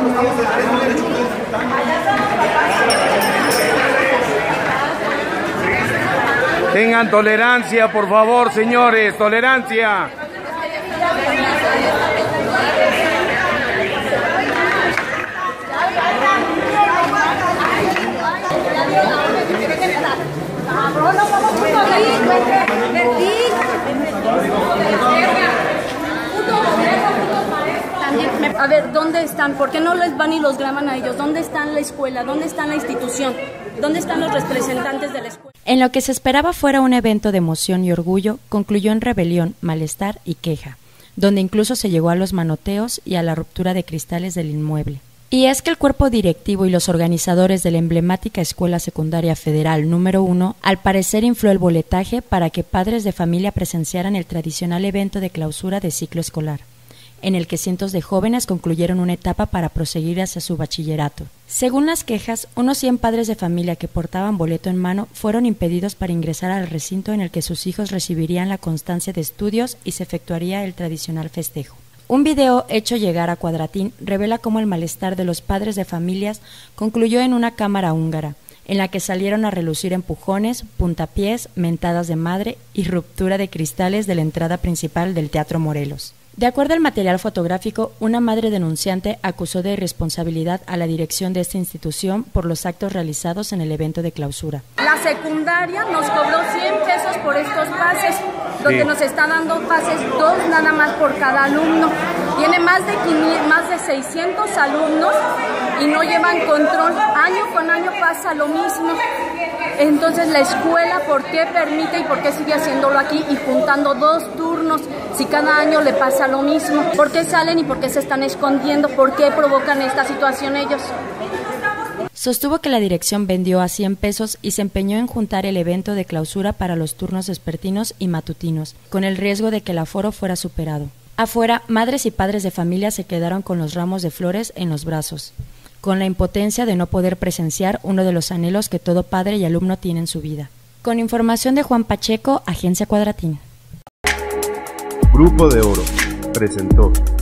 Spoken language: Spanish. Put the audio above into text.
Tengan tolerancia, por favor, señores, tolerancia. A ver, ¿dónde están? ¿Por qué no les van y los graban a ellos? ¿Dónde está la escuela? ¿Dónde está la institución? ¿Dónde están los representantes de la escuela? En lo que se esperaba fuera un evento de emoción y orgullo, concluyó en rebelión, malestar y queja, donde incluso se llegó a los manoteos y a la ruptura de cristales del inmueble. Y es que el cuerpo directivo y los organizadores de la emblemática Escuela Secundaria Federal número 1 al parecer infló el boletaje para que padres de familia presenciaran el tradicional evento de clausura de ciclo escolar, en el que cientos de jóvenes concluyeron una etapa para proseguir hacia su bachillerato. Según las quejas, unos 100 padres de familia que portaban boleto en mano fueron impedidos para ingresar al recinto en el que sus hijos recibirían la constancia de estudios y se efectuaría el tradicional festejo. Un video hecho llegar a Cuadratín revela cómo el malestar de los padres de familias concluyó en una cámara húngara, en la que salieron a relucir empujones, puntapiés, mentadas de madre y ruptura de cristales de la entrada principal del Teatro Morelos. De acuerdo al material fotográfico, una madre denunciante acusó de irresponsabilidad a la dirección de esta institución por los actos realizados en el evento de clausura. La secundaria nos cobró 100 pesos por estos pases, donde nos está dando pases 2 nada más por cada alumno. Tiene más de 600 alumnos y no llevan control. Año con año pasa lo mismo. Entonces la escuela, ¿por qué permite y por qué sigue haciéndolo aquí y juntando 2 turnos si cada año le pasa lo mismo? ¿Por qué salen y por qué se están escondiendo? ¿Por qué provocan esta situación ellos? Sostuvo que la dirección vendió a 100 pesos y se empeñó en juntar el evento de clausura para los turnos vespertinos y matutinos, con el riesgo de que el aforo fuera superado. Afuera, madres y padres de familia se quedaron con los ramos de flores en los brazos, con la impotencia de no poder presenciar uno de los anhelos que todo padre y alumno tiene en su vida. Con información de Juan Pacheco, Agencia Cuadratín. Grupo de Oro presentó